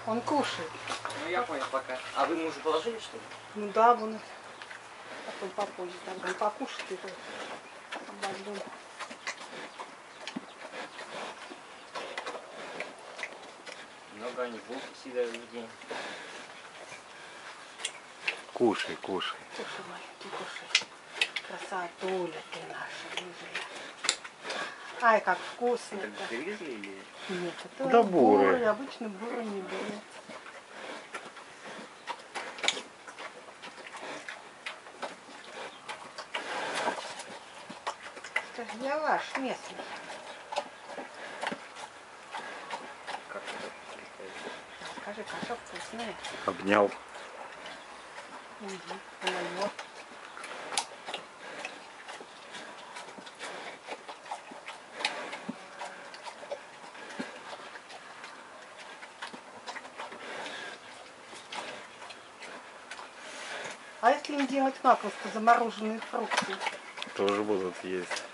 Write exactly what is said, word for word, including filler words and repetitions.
Он кушает. Ну я понял пока. А вы ему уже положили, что ли? Ну да, вон. Потом попозже. Там он покушает и обождем. Много они булки съедают в день. Кушай, кушай. Кушай, маленький, кушай. Красотуля ты наша, рыжая. Ай, как вкусно-то. Это гризли или? Нет, это Да буры. буры. Обычно буры не были. Это же я ваш местный. Как это? Скажи, каша вкусная. Обнял. Угу. Моё. А если им делать маков, то замороженные фрукты? Тоже будут есть.